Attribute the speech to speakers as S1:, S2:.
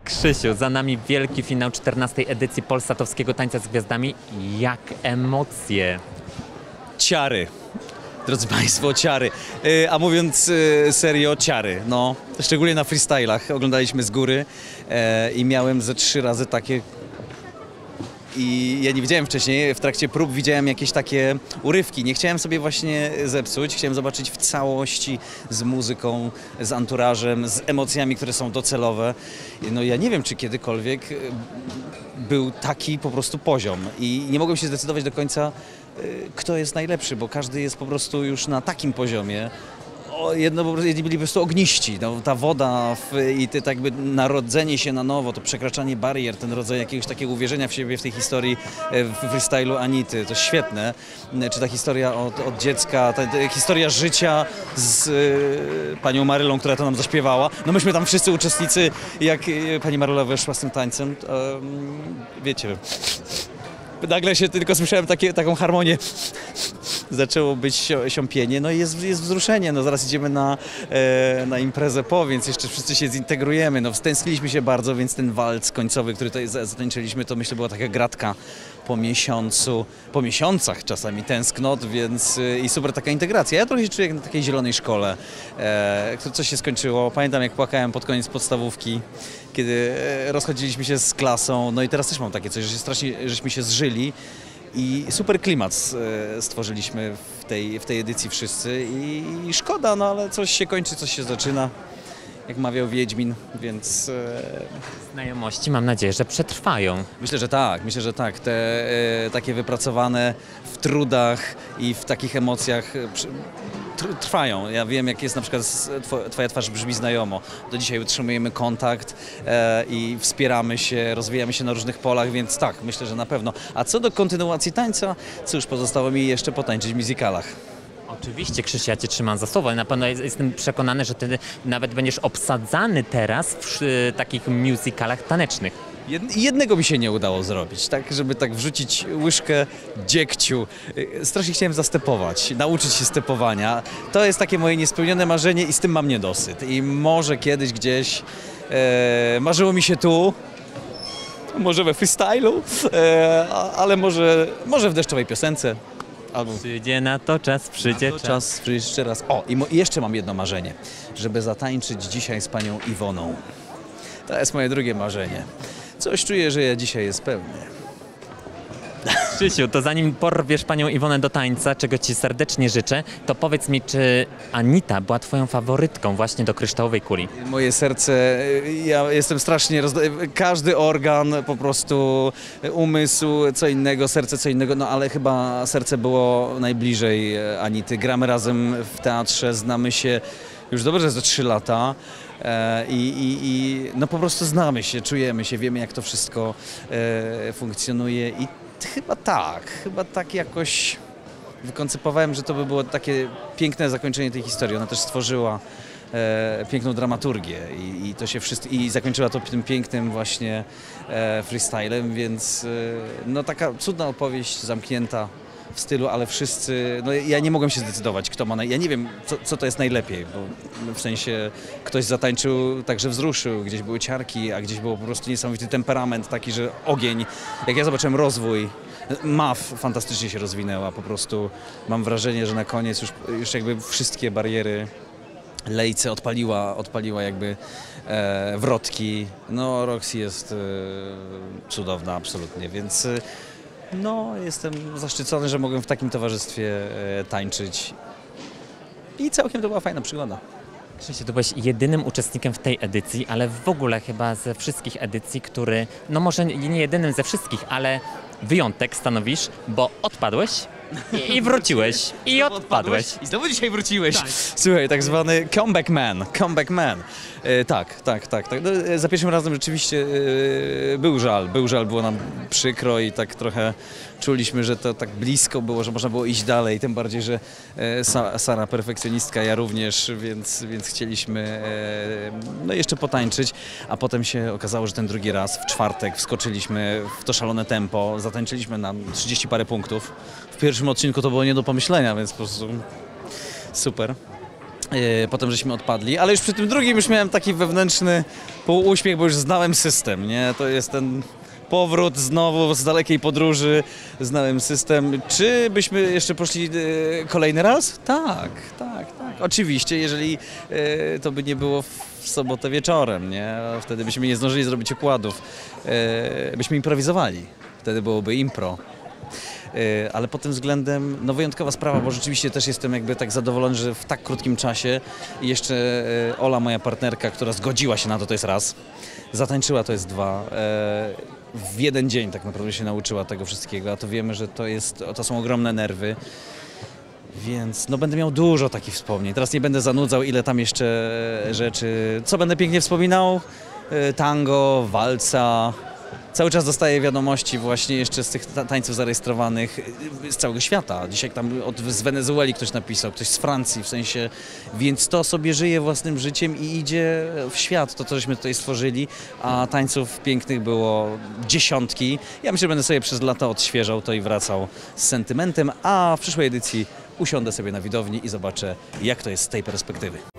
S1: Krzysiu, za nami wielki finał 14. edycji Polsatowskiego Tańca z Gwiazdami. Jak emocje?
S2: Ciary. Drodzy Państwo, ciary. A mówiąc serio, ciary. No, szczególnie na freestylach. Oglądaliśmy z góry i miałem ze 3 razy takie... I ja nie widziałem wcześniej, w trakcie prób widziałem jakieś takie urywki. Nie chciałem sobie właśnie zepsuć, chciałem zobaczyć w całości z muzyką, z anturażem, z emocjami, które są docelowe. No ja nie wiem, czy kiedykolwiek był taki po prostu poziom i nie mogłem się zdecydować do końca, kto jest najlepszy, bo każdy jest po prostu już na takim poziomie. Jedni byli po prostu ogniści, no, ta woda i tak jakby narodzenie się na nowo, to przekraczanie barier, ten rodzaj jakiegoś takiego uwierzenia w siebie w tej historii w freestylu Anity, to świetne. Czy ta historia od dziecka, ta historia życia z panią Marylą, która to nam zaśpiewała. No myśmy tam wszyscy uczestnicy, jak pani Maryla weszła z tym tańcem, wiecie, nagle się tylko słyszałem taką harmonię. Zaczęło być siąpienie, no i jest wzruszenie, no zaraz idziemy na imprezę więc jeszcze wszyscy się zintegrujemy, no stęskniliśmy się bardzo, więc ten walc końcowy, który tutaj zatańczyliśmy, to myślę była taka gratka po miesiącu, po miesiącach czasami tęsknot, więc i super taka integracja. Ja trochę się czuję jak na takiej zielonej szkole, coś się skończyło, pamiętam jak płakałem pod koniec podstawówki, kiedy rozchodziliśmy się z klasą, no i teraz też mam takie coś, że strasznie żeśmy się zżyli. I super klimat stworzyliśmy w tej edycji wszyscy i szkoda, no ale coś się kończy, coś się zaczyna, jak mawiał Wiedźmin, więc...
S1: Znajomości mam nadzieję, że przetrwają.
S2: Myślę, że tak. Te takie wypracowane w trudach i w takich emocjach trwają. Ja wiem, jak jest na przykład twoja twarz brzmi znajomo. Do dzisiaj utrzymujemy kontakt i wspieramy się, rozwijamy się na różnych polach, więc tak, myślę, że na pewno. A co do kontynuacji tańca, cóż, pozostało mi jeszcze potańczyć w musicalach.
S1: Oczywiście, Krzysiu, ja cię trzymam za słowo, ale na pewno jestem przekonany, że ty nawet będziesz obsadzany teraz w takich musicalach tanecznych.
S2: Jednego mi się nie udało zrobić, tak, żeby tak wrzucić łyżkę dziegciu. Strasznie chciałem zastepować, nauczyć się stepowania. To jest takie moje niespełnione marzenie i z tym mam niedosyt. I może kiedyś gdzieś marzyło mi się tu, może we freestylu, ale może w deszczowej piosence. Albo...
S1: Przyjdzie na to czas, przyjdzie
S2: czas. Jeszcze raz. O, i jeszcze mam jedno marzenie, żeby zatańczyć dzisiaj z panią Iwoną. To jest moje drugie marzenie. Coś czuję, że ja dzisiaj je spełnię.
S1: Krzysiu, to zanim porwiesz panią Iwonę do tańca, czego ci serdecznie życzę, to powiedz mi, czy Anita była twoją faworytką właśnie do Kryształowej Kuli?
S2: Moje serce, ja jestem strasznie każdy organ, po prostu umysł, co innego, serce co innego, no ale chyba serce było najbliżej Anity. Gramy razem w teatrze, znamy się już dobrze ze 3 lata. No po prostu znamy się, czujemy się, wiemy jak to wszystko funkcjonuje i chyba tak jakoś wykoncypowałem, że to by było takie piękne zakończenie tej historii. Ona też stworzyła piękną dramaturgię i to się i zakończyła to tym pięknym właśnie freestylem, więc no taka cudna opowieść zamknięta w stylu, ale wszyscy, no ja nie mogłem się zdecydować, kto ma, ja nie wiem, co to jest najlepiej, bo w sensie ktoś zatańczył, także wzruszył, gdzieś były ciarki, a gdzieś był po prostu niesamowity temperament, taki, że ogień, jak ja zobaczyłem rozwój, MAF fantastycznie się rozwinęła, po prostu mam wrażenie, że na koniec już jakby wszystkie bariery Lejce odpaliła jakby wrotki, no Roxy jest cudowna absolutnie, więc no, jestem zaszczycony, że mogłem w takim towarzystwie tańczyć i całkiem to była fajna przygoda.
S1: Krzysiu, to byłeś jedynym uczestnikiem w tej edycji, ale w ogóle chyba ze wszystkich edycji, który, no może nie jedynym ze wszystkich, ale wyjątek stanowisz, bo odpadłeś i wróciłeś i odpadłeś.
S2: I znowu dzisiaj wróciłeś.
S1: Tak.
S2: Słuchaj, tak zwany comeback man. Tak. No, za pierwszym razem rzeczywiście był żal, było nam przykro i tak trochę czuliśmy, że to tak blisko było, że można było iść dalej, tym bardziej, że Sara perfekcjonistka, ja również, więc chcieliśmy no jeszcze potańczyć, a potem się okazało, że ten drugi raz, w czwartek, wskoczyliśmy w to szalone tempo, zatańczyliśmy na 30 parę punktów. W pierwszym odcinku to było nie do pomyślenia, więc po prostu super. Potem żeśmy odpadli, ale już przy tym drugim już miałem taki wewnętrzny półuśmiech, bo już znałem system, nie? To jest ten powrót znowu z dalekiej podróży, znałem system. Czy byśmy jeszcze poszli kolejny raz? Tak. Oczywiście, jeżeli to by nie było w sobotę wieczorem, nie? Wtedy byśmy nie zdążyli zrobić układów, byśmy improwizowali, wtedy byłoby impro. Ale pod tym względem no wyjątkowa sprawa, bo rzeczywiście też jestem jakby tak zadowolony, że w tak krótkim czasie i jeszcze Ola, moja partnerka, która zgodziła się na to jest raz, zatańczyła to jest dwa, w jeden dzień tak naprawdę się nauczyła tego wszystkiego, a to wiemy, że to są ogromne nerwy. Więc no będę miał dużo takich wspomnień. Teraz nie będę zanudzał, ile tam jeszcze rzeczy. Co będę pięknie wspominał? Tango, walca. Cały czas dostaję wiadomości właśnie jeszcze z tych tańców zarejestrowanych z całego świata. Dzisiaj tam z Wenezueli ktoś napisał, ktoś z Francji w sensie, więc to sobie żyje własnym życiem i idzie w świat, to co żeśmy tutaj stworzyli, a tańców pięknych było dziesiątki. Ja myślę, że będę sobie przez lata odświeżał to i wracał z sentymentem, a w przyszłej edycji usiądę sobie na widowni i zobaczę, jak to jest z tej perspektywy.